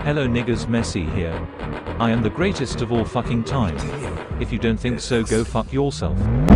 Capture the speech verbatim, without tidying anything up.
Hello niggas, Messi here. I am the greatest of all fucking time. If you don't think so, go fuck yourself.